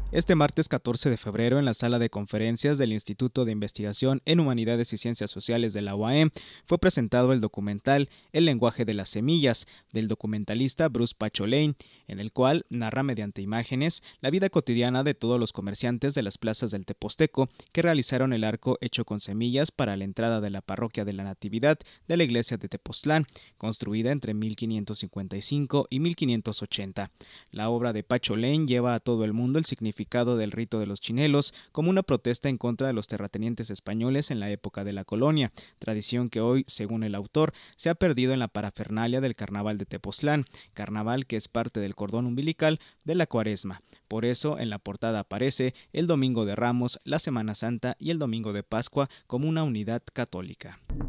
Este martes 14 de febrero, en la sala de conferencias del Instituto de Investigación en Humanidades y Ciencias Sociales de la UAM, fue presentado el documental El lenguaje de las semillas, del documentalista Bruce Pacholén, en el cual narra mediante imágenes la vida cotidiana de todos los comerciantes de las plazas del Teposteco que realizaron el arco hecho con semillas para la entrada de la parroquia de la Natividad de la iglesia de Tepoztlán, construida entre 1555 y 1580. La obra de Pacholén lleva a todo el mundo el significado del rito de los chinelos como una protesta en contra de los terratenientes españoles en la época de la colonia, tradición que hoy, según el autor, se ha perdido en la parafernalia del carnaval de Tepoztlán, carnaval que es parte del cordón umbilical de la Cuaresma. Por eso, en la portada aparece el Domingo de Ramos, la Semana Santa y el Domingo de Pascua como una unidad católica.